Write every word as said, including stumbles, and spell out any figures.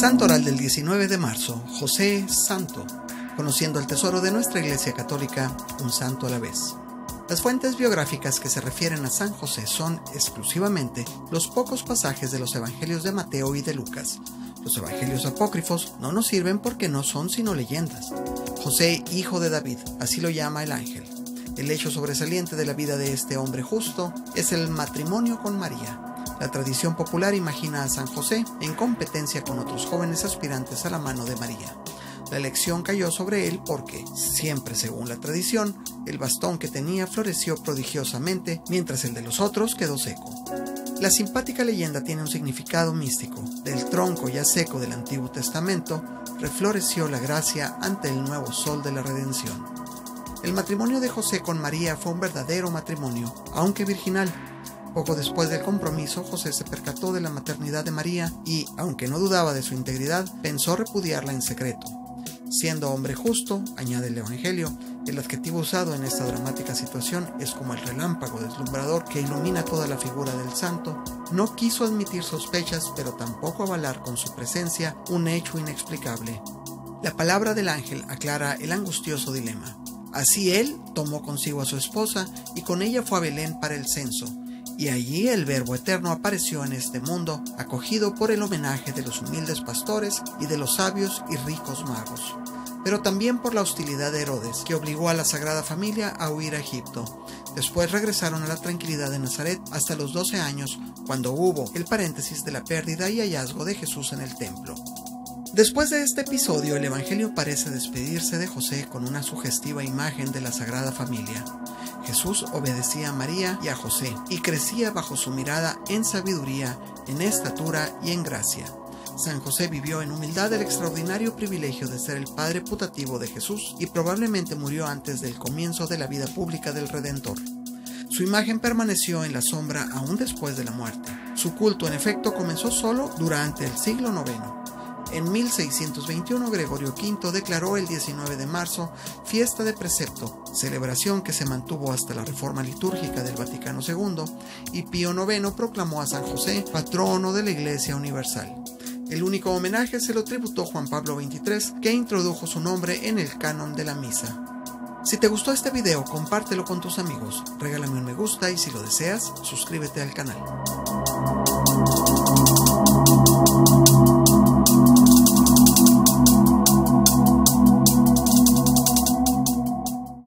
Santo Oral del diecinueve de marzo, José Santo, conociendo el tesoro de nuestra Iglesia Católica, un santo a la vez. Las fuentes biográficas que se refieren a San José son exclusivamente los pocos pasajes de los evangelios de Mateo y de Lucas. Los evangelios apócrifos no nos sirven porque no son sino leyendas. José, hijo de David, así lo llama el ángel. El hecho sobresaliente de la vida de este hombre justo es el matrimonio con María. La tradición popular imagina a San José en competencia con otros jóvenes aspirantes a la mano de María. La elección cayó sobre él porque, siempre según la tradición, el bastón que tenía floreció prodigiosamente, mientras el de los otros quedó seco. La simpática leyenda tiene un significado místico. Del tronco ya seco del Antiguo Testamento, refloreció la gracia ante el nuevo sol de la redención. El matrimonio de José con María fue un verdadero matrimonio, aunque virginal. Poco después del compromiso, José se percató de la maternidad de María y, aunque no dudaba de su integridad, pensó repudiarla en secreto. Siendo hombre justo, añade el Evangelio, el adjetivo usado en esta dramática situación es como el relámpago deslumbrador que ilumina toda la figura del santo, no quiso admitir sospechas, pero tampoco avalar con su presencia un hecho inexplicable. La palabra del ángel aclara el angustioso dilema. Así él tomó consigo a su esposa y con ella fue a Belén para el censo. Y allí el Verbo Eterno apareció en este mundo, acogido por el homenaje de los humildes pastores y de los sabios y ricos magos, pero también por la hostilidad de Herodes, que obligó a la Sagrada Familia a huir a Egipto. Después regresaron a la tranquilidad de Nazaret hasta los doce años, cuando hubo el paréntesis de la pérdida y hallazgo de Jesús en el templo. Después de este episodio, el Evangelio parece despedirse de José con una sugestiva imagen de la Sagrada Familia. Jesús obedecía a María y a José y crecía bajo su mirada en sabiduría, en estatura y en gracia. San José vivió en humildad el extraordinario privilegio de ser el padre putativo de Jesús y probablemente murió antes del comienzo de la vida pública del Redentor. Su imagen permaneció en la sombra aún después de la muerte. Su culto, en efecto, comenzó solo durante el siglo noveno. En mil seiscientos veintiuno, Gregorio quinto declaró el diecinueve de marzo fiesta de precepto, celebración que se mantuvo hasta la reforma litúrgica del Vaticano segundo, y Pío noveno proclamó a San José patrono de la Iglesia Universal. El único homenaje se lo tributó Juan Pablo veintitrés, que introdujo su nombre en el canon de la misa. Si te gustó este video, compártelo con tus amigos, regálame un me gusta y si lo deseas, suscríbete al canal.